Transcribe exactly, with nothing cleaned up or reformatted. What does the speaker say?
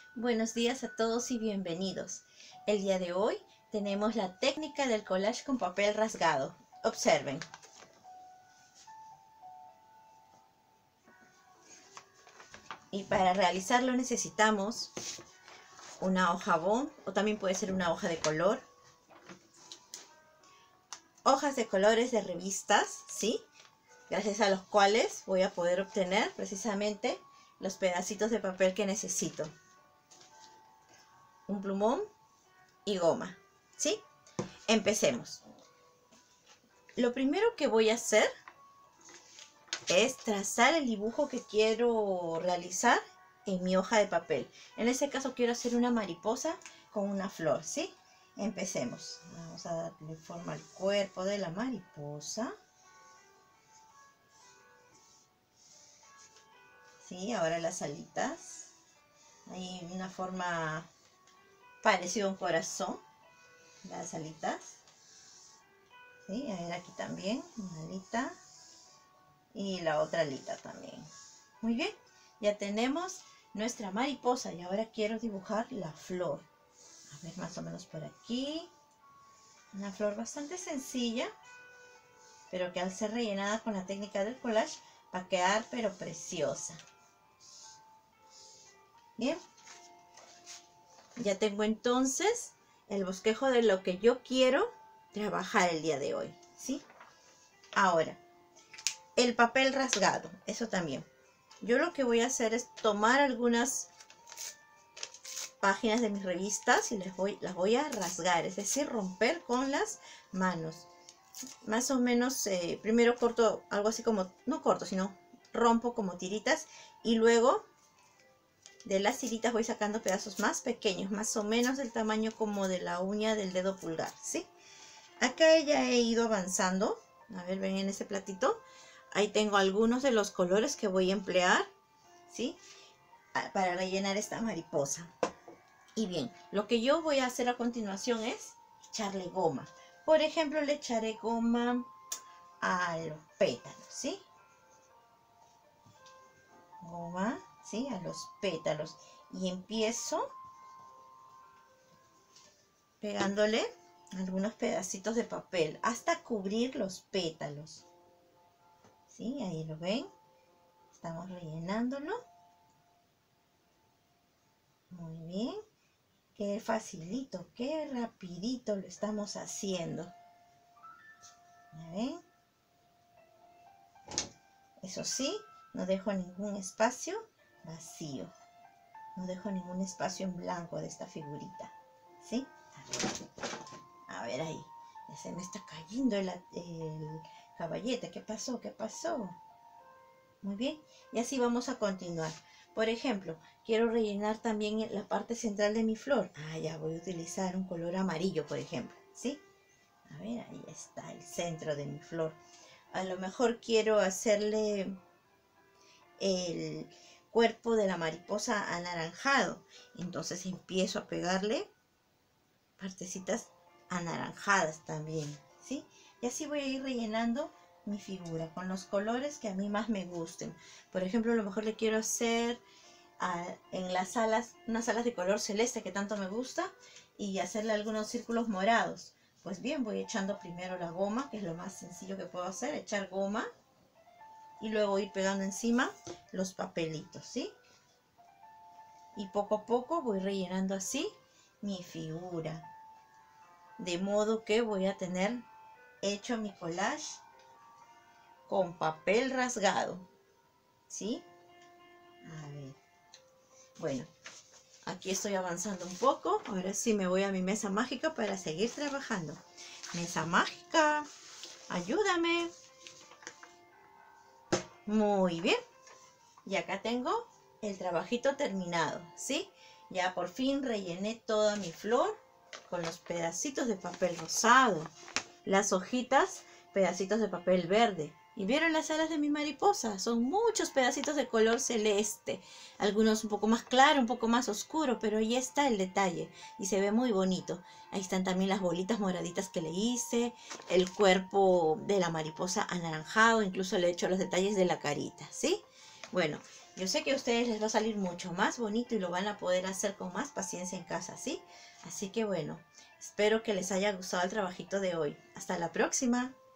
Buenos días a todos y bienvenidos. El día de hoy tenemos la técnica del collage con papel rasgado. Observen. Y para realizarlo necesitamos una hoja bond o también puede ser una hoja de color. Hojas de colores de revistas, ¿sí? Gracias a los cuales voy a poder obtener precisamente los pedacitos de papel que necesito. Un plumón y goma, ¿sí? Empecemos. Lo primero que voy a hacer es trazar el dibujo que quiero realizar en mi hoja de papel. En este caso quiero hacer una mariposa con una flor, ¿sí? Empecemos. Vamos a darle forma al cuerpo de la mariposa. Sí, ahora las alitas. Hay una forma parecida a un corazón. Las alitas. Sí, a ver aquí también. Una alita. Y la otra alita también. Muy bien. Ya tenemos nuestra mariposa. Y ahora quiero dibujar la flor. A ver, más o menos por aquí. Una flor bastante sencilla. Pero que al ser rellenada con la técnica del collage va a quedar pero preciosa. Bien. Ya tengo entonces el bosquejo de lo que yo quiero trabajar el día de hoy, ¿sí? Ahora, el papel rasgado, eso también. Yo lo que voy a hacer es tomar algunas páginas de mis revistas y les voy, las voy a rasgar, es decir, romper con las manos. Más o menos, eh, primero corto algo así como, no corto, sino rompo como tiritas y luego de las tiritas voy sacando pedazos más pequeños, más o menos del tamaño como de la uña del dedo pulgar, ¿sí? Acá ya he ido avanzando. A ver, ven en ese platito. Ahí tengo algunos de los colores que voy a emplear, ¿sí? Para rellenar esta mariposa. Y bien, lo que yo voy a hacer a continuación es echarle goma. Por ejemplo, le echaré goma a los pétalos, ¿sí? Goma, ¿sí? A los pétalos. Y empiezo pegándole algunos pedacitos de papel hasta cubrir los pétalos. ¿Sí? Ahí lo ven. Estamos rellenándolo. Muy bien. Qué facilito, qué rapidito lo estamos haciendo. ¿Ya ven? Eso sí, no dejo ningún espacio vacío. No dejo ningún espacio en blanco de esta figurita. ¿Sí? A ver ahí. Ya se me está cayendo el, el caballete. ¿Qué pasó? ¿Qué pasó? Muy bien. Y así vamos a continuar. Por ejemplo, quiero rellenar también la parte central de mi flor. Ah, ya voy a utilizar un color amarillo, por ejemplo. ¿Sí? A ver, ahí está el centro de mi flor. A lo mejor quiero hacerle el cuerpo de la mariposa anaranjado. Entonces empiezo a pegarle partecitas anaranjadas también, ¿sí? Y así voy a ir rellenando mi figura con los colores que a mí más me gusten. Por ejemplo, a lo mejor le quiero hacer a, en las alas, unas alas de color celeste que tanto me gusta y hacerle algunos círculos morados. Pues bien, voy echando primero la goma, que es lo más sencillo que puedo hacer, echar goma y luego ir pegando encima los papelitos, ¿sí? Y poco a poco voy rellenando así mi figura. De modo que voy a tener hecho mi collage con papel rasgado, ¿sí? A ver. Bueno, aquí estoy avanzando un poco. Ahora sí me voy a mi mesa mágica para seguir trabajando. Mesa mágica, ayúdame. Muy bien. Y acá tengo el trabajito terminado, ¿sí? Ya por fin rellené toda mi flor con los pedacitos de papel rosado, las hojitas, pedacitos de papel verde. ¿Y vieron las alas de mi mariposa? Son muchos pedacitos de color celeste, algunos un poco más claro, un poco más oscuro, pero ahí está el detalle y se ve muy bonito. Ahí están también las bolitas moraditas que le hice, el cuerpo de la mariposa anaranjado, incluso le he hecho los detalles de la carita, ¿sí? Bueno, Yo sé que a ustedes les va a salir mucho más bonito y lo van a poder hacer con más paciencia en casa, ¿sí? Así que bueno, espero que les haya gustado el trabajito de hoy. Hasta la próxima.